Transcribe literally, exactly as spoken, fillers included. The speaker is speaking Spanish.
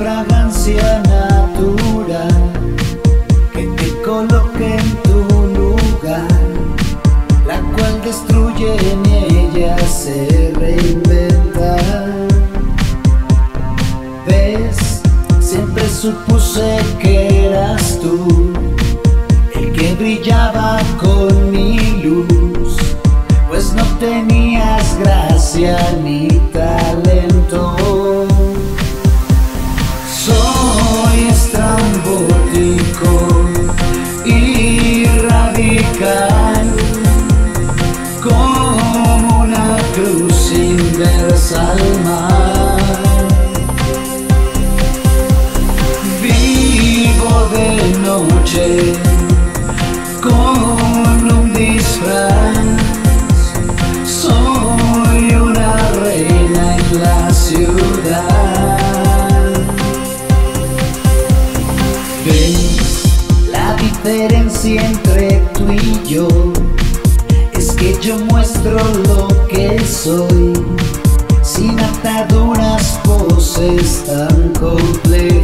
fragancia natural que te coloque en tu lugar, la cual destruye en ella se reinventa. ¿Ves? Siempre supuse que eras tú el que brillaba con mi luz, pues no tenías gracia ni talento. Soy estrambótico y radical, como una cruz inversa al mar. Vivo de noche con un disfraz, soy una reina en la ciudad. ¿Ves? La diferencia entre tú y yo es que yo muestro lo que soy, sin ataduras, poses tan complejas.